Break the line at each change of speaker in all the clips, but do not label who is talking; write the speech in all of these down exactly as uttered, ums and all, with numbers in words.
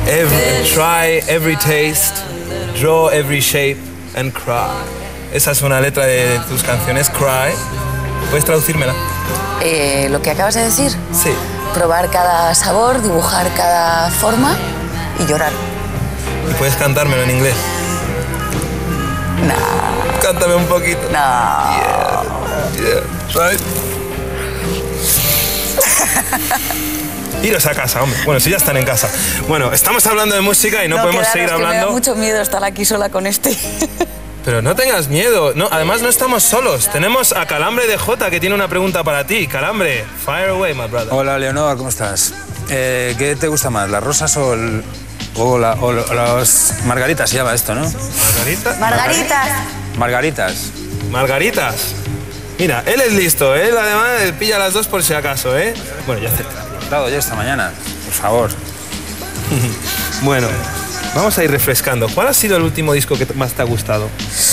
Every, try every taste, draw every shape and cry. Esa es una letra de tus canciones, Cry. ¿Puedes traducírmela?
Eh, ¿Lo que acabas de decir?
Sí.
Probar cada sabor, dibujar cada forma y llorar.
¿Y puedes cantármelo en inglés?
No.
Cántame un poquito.
No.
Yeah. Yeah. Right. Iros a casa, hombre. Bueno, si ya están en casa. Bueno, estamos hablando de música y no, no podemos
quedaros,
seguir
que
hablando.
Me da mucho miedo estar aquí sola con este.
Pero no tengas miedo. No, además no estamos solos. Tenemos a Calambre de Jota que tiene una pregunta para ti. Calambre, fire away, my brother.
Hola, Leonor, ¿cómo estás? Eh, ¿Qué te gusta más, las rosas o, el, o, la, o las margaritas se llama esto, no?
¿Margaritas?
Margaritas.
Margaritas.
Margaritas. Mira, él es listo. Él además pilla las dos por si acaso, ¿eh? Bueno, ya acepta.
Dado ya esta mañana, por favor.
Bueno, vamos a ir refrescando. ¿Cuál ha sido el último disco que más te ha gustado?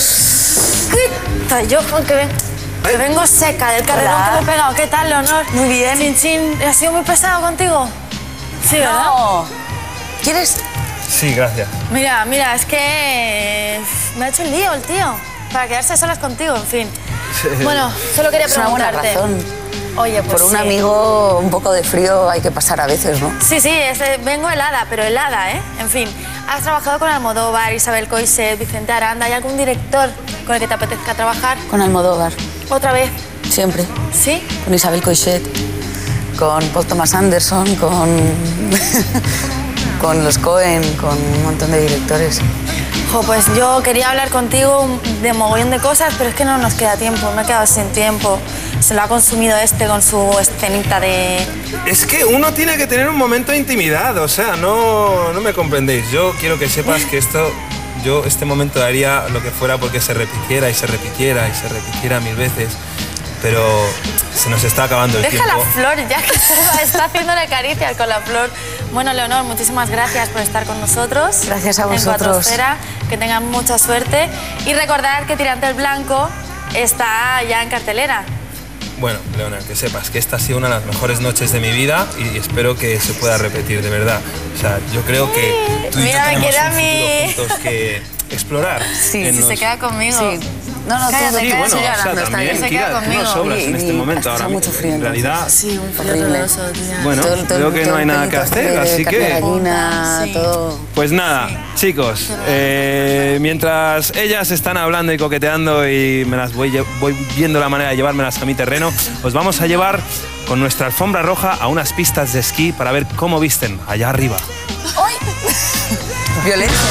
Yo, que, ven, que vengo seca del carrerón
Hola.
que me he pegado. ¿Qué tal, Leonor?
Muy bien.
Chin, chin. ¿Ha sido muy pesado contigo? Sí, ¿verdad?
No. ¿Quieres?
Sí, gracias.
Mira, mira, es que me ha hecho el lío el tío. Para quedarse solas contigo, en fin. Bueno, solo quería
Es una buena
preguntarte.
razón.
Oye, pues
Por un
sí.
amigo, un poco de frío hay que pasar a veces, ¿no?
Sí, sí, es de- vengo helada, pero helada, ¿eh? En fin, has trabajado con Almodóvar, Isabel Coixet, Vicente Aranda. ¿Hay algún director con el que te apetezca trabajar?
Con Almodóvar,
¿Otra vez?
siempre.
¿Sí?
Con Isabel Coixet, con Paul Thomas Anderson, con, con los Cohen, con un montón de directores.
Jo, pues yo quería hablar contigo de mogollón de cosas, pero es que no nos queda tiempo, me he quedado sin tiempo. Se lo ha consumido este con su escenita de...
Es que uno tiene que tener un momento de intimidad, o sea, no, no me comprendéis. Yo quiero que sepas que esto, yo este momento daría lo que fuera porque se repitiera y se repitiera y se repitiera mil veces, pero se nos está acabando el
Deja
tiempo.
la flor, ya que está, está haciéndole caricias con la flor. Bueno, Leonor, muchísimas gracias por estar con nosotros.
Gracias a
En
vosotros.
Cuatrosfera, que tengan mucha suerte. Y recordad que Tirante el Blanco está ya en cartelera.
Bueno, Leona, que sepas que esta ha sido una de las mejores noches de mi vida y espero que se pueda repetir, de verdad. O sea, yo creo que tú y yo
Mira, me
tenemos
queda
un
a mí.
futuro juntos que explorar.
Sí,
en
Si
los-
se queda conmigo.
Sí. No, no,
Cállate,
todo
Sí,
cállate.
bueno,
sigue
o sea,
hablando, está
también,
bien.
Se queda
Kira, tú
conmigo.
no sobras en
Y-
este
y
momento.
hace
Ahora
mucho frío,
en realidad,
Sí, un frío
Horrible.
doloroso, tía.
bueno,
Todo- todo-
creo que
todo
no hay
el
nada que
pelito
hacer,
de
así
carne de
que...
gallina,
Sí.
todo.
Pues nada, chicos, eh, mientras ellas están hablando y coqueteando y me las voy, lle- voy viendo la manera de llevármelas a mi terreno, os vamos a llevar con nuestra alfombra roja a unas pistas de esquí para ver cómo visten allá arriba.
Violencia.